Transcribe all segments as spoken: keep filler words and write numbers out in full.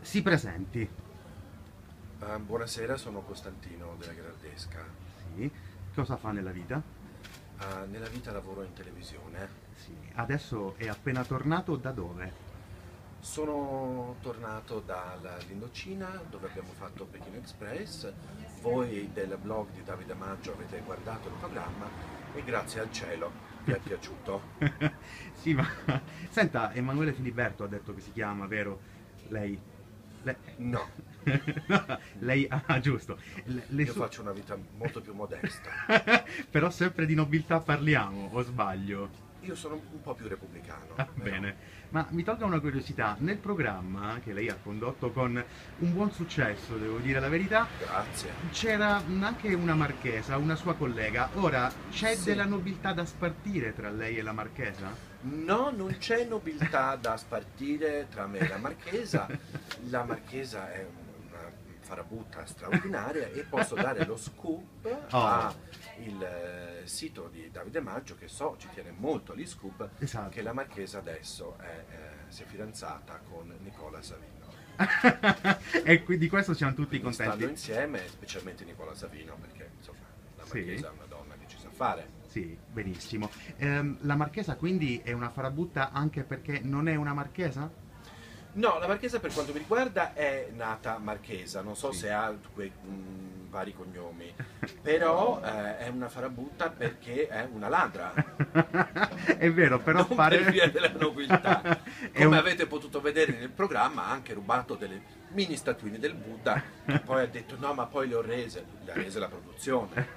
Si presenti. Uh, buonasera, sono Costantino della Gherardesca. Sì. Cosa fa nella vita? Uh, nella vita lavoro in televisione. Sì. Adesso è appena tornato da dove? Sono tornato dall'Indocina, dove abbiamo fatto Pechino Express. Voi del blog di Davide Maggio avete guardato il programma e grazie al cielo vi è piaciuto. Sì, ma senta, Emanuele Filiberto ha detto che si chiama, vero? Lei? Le... No. Lei, ah, giusto. Le, le Io su... faccio una vita molto più modesta. Però sempre di nobiltà parliamo, o sbaglio? Io sono un po' più repubblicano. Ah, bene. Ma mi tolga una curiosità, nel programma che lei ha condotto con un buon successo, devo dire la verità, grazie. C'era anche una marchesa, una sua collega. Ora, c'è Sì. della nobiltà da spartire tra lei e la marchesa? No, non c'è nobiltà da spartire tra me e la marchesa. La marchesa è una farabutta straordinaria e posso dare lo scoop Oh. al eh, sito di Davide Maggio, che so ci tiene molto agli scoop, Esatto. che la marchesa adesso è, eh, si è fidanzata con Nicola Savino. E qui- di questo siamo tutti Quindi contenti. stanno insieme, specialmente Nicola Savino, perché insomma la Sì. marchesa è una donna che ci sa fare. Sì, benissimo. Ehm, la marchesa quindi è una farabutta anche perché non è una marchesa? No, la marchesa per quanto mi riguarda è nata marchesa, non so Sì. se ha quei mh, vari cognomi, però eh, è una farabutta perché è una ladra, È vero, però non pare... per via della nobiltà. È Come un- avete potuto vedere nel programma ha anche rubato delle mini statuine del Buddha, che poi ha detto no ma poi le ho rese, le ha rese la produzione.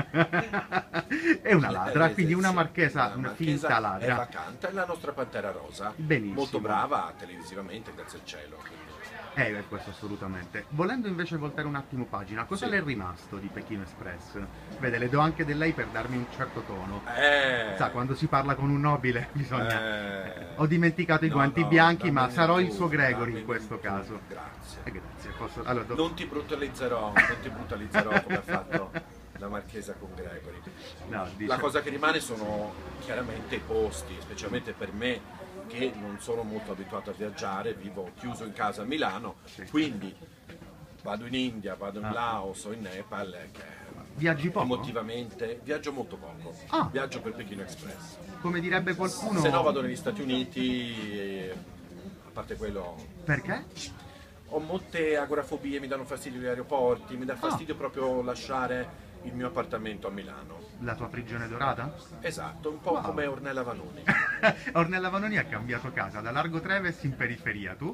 È una Le ha ladra, rese, quindi una sì, marchesa, la una marchesa finta è ladra. vacante, è la nostra Pantera Rosa, Benissimo. molto brava televisivamente, grazie al cielo. quindi. Eh, beh, questo assolutamente. Volendo invece voltare un attimo pagina, cosa Sì. le è rimasto di Pechino Express? Vede, le do anche del lei per darmi un certo tono. Eh, Sa, quando si parla con un nobile bisogna... eh, Ho dimenticato i no, guanti no, bianchi, ma dammene sarò tu, il suo Gregory dammene in questo tu. caso. Grazie. Eh, grazie, posso... Allora, do- Non ti brutalizzerò, non ti brutalizzerò come ha fatto la marchesa con Gregory. no, dice- La cosa che rimane sono chiaramente i posti, specialmente per me che non sono molto abituato a viaggiare, vivo chiuso in casa a Milano, quindi vado in India, vado in Ah. Laos o in Nepal, che Viaggi poco? emotivamente viaggio molto poco, Ah. viaggio per Pechino Express. Come direbbe qualcuno... Se no vado negli Stati Uniti, e, a parte quello, Perché? ho molte agorafobie, mi danno fastidio gli aeroporti, mi dà fastidio proprio lasciare il mio appartamento a Milano. La tua prigione dorata? Esatto, un po' Wow. come Ornella Vanoni. Ornella Vanoni ha cambiato casa, da Largo Treves in periferia, tu?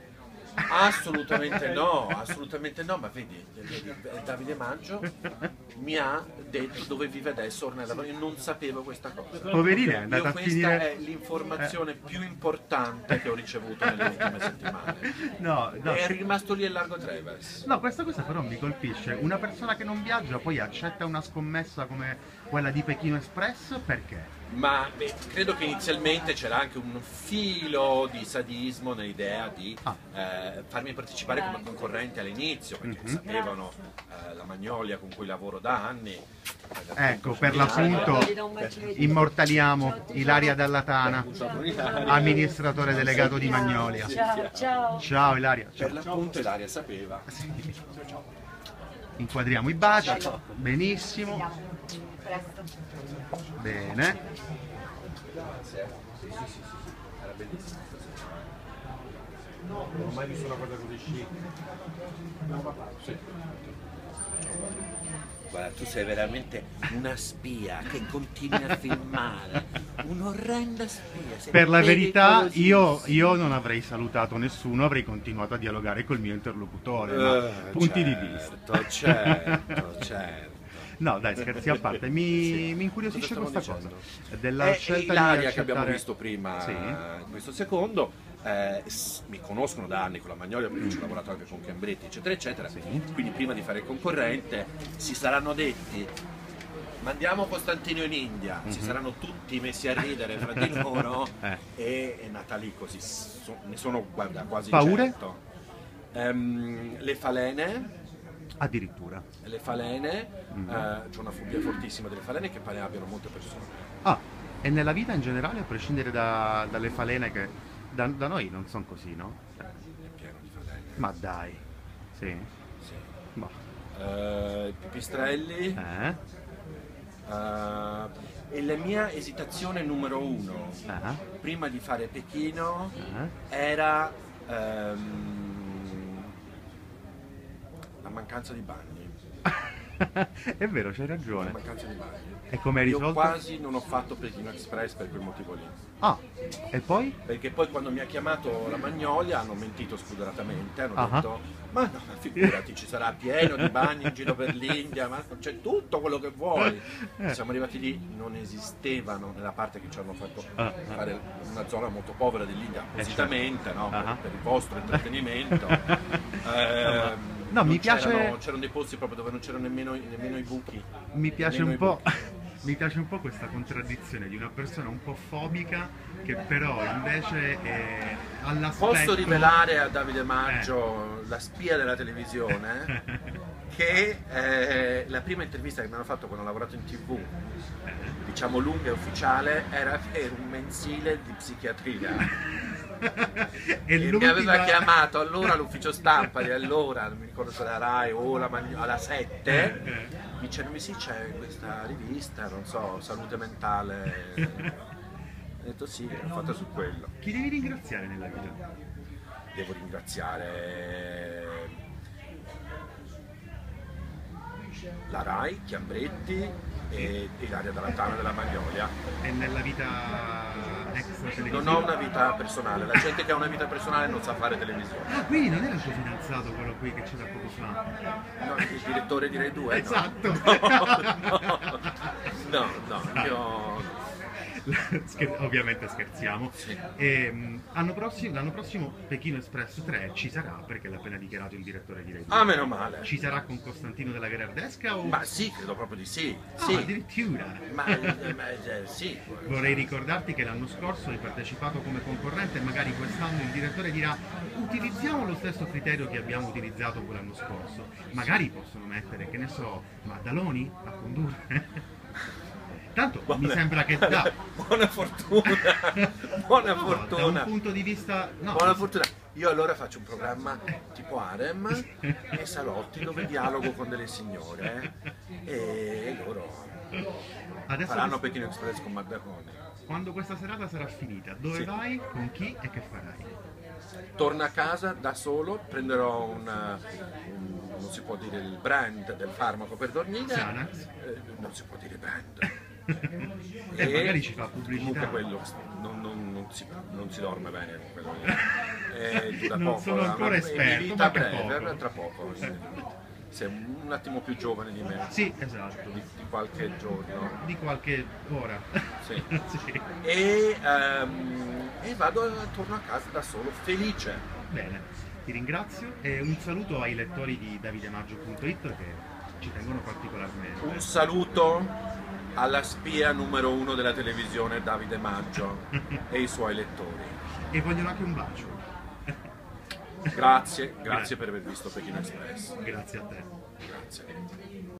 Assolutamente no, assolutamente no, ma vedi, vedi, Davide Maggio mi ha detto dove vive adesso Ornella Vanoni, io non sapevo questa cosa. Poverina, è Io andata a questa finire... è l'informazione più importante che ho ricevuto nelle ultime settimane. No, no. È rimasto lì a Largo Treves. No, questa cosa però mi colpisce. Una persona che non viaggia poi accetta una scommessa come quella di Pechino Express, perché? Ma beh, credo che inizialmente c'era anche un filo di sadismo nell'idea di Ah. eh, farmi partecipare come concorrente all'inizio, perché Mhm. sapevano eh, la Magnolia con cui lavoro da anni. eh, Ecco, appunto, per sono in l'appunto Italia. immortaliamo Ilaria Dalla Tana, Sono in Italia. amministratore delegato di Magnolia. Ciao, ciao. Ciao Ilaria. Per l'appunto Ilaria sapeva. Inquadriamo i baci. Benissimo. Presto. Bene. Grazie. Sì, sì, sì, sì, sì. Era bellissimo stasera. Non ho mai visto una cosa così chic. Sì. Guarda, tu sei veramente una spia che continui a filmare, un'orrenda spia. sei Per la verità io, pericolosissima. io non avrei salutato nessuno, avrei continuato a dialogare col mio interlocutore. ma Eh, punti di certo, vista. Certo, certo. No, dai, scherzi a parte, mi, Sì. mi incuriosisce Cosa questa stavo cosa. dicendo? Della È scelta Ilaria di che abbiamo accettare- visto prima, Sì. in questo secondo, eh, s- mi conoscono da anni con la Magnolia perché ci ho lavorato anche con Cambretti, eccetera, eccetera. Quindi prima di fare il concorrente si saranno detti mandiamo Costantino in India, si saranno tutti messi a ridere fra di loro Eh. e è nata lì così, so- ne sono guarda, quasi Paure? certo. Ehm, le falene, Addirittura. le falene, Mm. eh, c'è una fobia fortissima delle falene che pare abbiano molte persone. Ah, e nella vita in generale, a prescindere da- dalle falene che da, da noi non sono così, no? È pieno di falene. Ma dai, sì. Sì. Boh. Eh, Pipistrelli. Eh? eh, e la mia esitazione numero uno, Ah, prima di fare Pechino, ah. era ehm, la mancanza di bagni. È vero, c'hai La ragione. mancanza di bagni. E come hai Io risolto? quasi non ho fatto Pechino Express per quel motivo lì. Ah, e poi? Perché poi quando mi ha chiamato la Magnolia hanno mentito spudoratamente, hanno Ah. detto ma no, ma figurati, ci sarà pieno di bagni in giro per l'India, ma c'è tutto quello che vuoi. Eh. Siamo arrivati lì, non esistevano nella parte che ci hanno fatto Ah, ah. fare una zona molto povera dell'India, appositamente, no? Ah. per, per il vostro intrattenimento. Ehm, No, non mi piace- c'erano, c'erano dei posti proprio dove non c'erano nemmeno, nemmeno i buchi. Mi piace Nemmeno un i po'. buchi. Mi piace un po' questa contraddizione di una persona un po' fobica che però invece è all'aspetto. Posso rivelare a Davide Maggio, la spia della televisione, che eh, la prima intervista che mi hanno fatto quando ho lavorato in tv, diciamo lunga e ufficiale, era per un mensile di psichiatria. e E mi l'ultima- aveva chiamato allora all'ufficio stampa di allora, non mi ricordo se era Rai o la Magno- alla sette, Eh, eh. dicendomi sì, c'è questa rivista, non so, salute mentale. Ho detto sì, l'ho fatta su quello. Chi devi ringraziare nella vita? Devo ringraziare la Rai, Chiambretti e Ilaria Dall'Antana della Magnolia. E nella vita extra televisiva? Non ho una vita personale, la gente che ha una vita personale non sa fare televisione. Ah, quindi non era il tuo fidanzato quello qui che c'era poco fa? No, il direttore di Rai due? No. Esatto. No, no, no, io... Scher- ovviamente scherziamo. Sì. E, mh, l'anno prossimo, l'anno prossimo Pechino Express tre ci sarà, perché l'ha appena dichiarato il direttore di Rai due. Ah, meno male. Ci sarà con Costantino della Gherardesca o... Ma sì, credo proprio di sì. Ah, Sì, addirittura! ma, eh, ma, eh, sì. Vorrei ricordarti che l'anno scorso hai partecipato come concorrente e magari quest'anno il direttore dirà utilizziamo lo stesso criterio che abbiamo utilizzato quell'anno scorso. Magari possono mettere, che ne so, Maddaloni a condurre. Tanto mi Buona- sembra che da, Buona fortuna, buona no, da un fortuna. punto di vista... No, Buona fortuna. Io allora faccio un programma tipo Harem e salotti dove dialogo con delle signore e loro adesso faranno Pechino Express con Maddaloni. quando questa serata sarà finita, dove Sì. vai, con chi e che farai? Torno a casa da solo, prenderò un, un- non si può dire il brand del farmaco per dormire. Xanax? Eh, non si può dire brand. E magari ci fa pubblicità. Comunque quello non, non- non si, non si dorme bene con quello lì. Eh, dura Non poco, sono la- ancora la- esperto, vita ma che breve, poco. tra poco. sì. Sei un attimo più giovane di me, Sì, esatto, di, di qualche giorno. di qualche ora. Sì. Sì. E, ehm, e vado, torno a casa da solo, felice. Bene, ti ringrazio e un saluto ai lettori di davidemaggio punto it che ci tengono particolarmente. Un saluto alla spia numero uno della televisione, Davide Maggio, e i suoi lettori. E vogliono anche un bacio. Grazie, grazie per aver visto Pechino Express. Grazie a te. Grazie.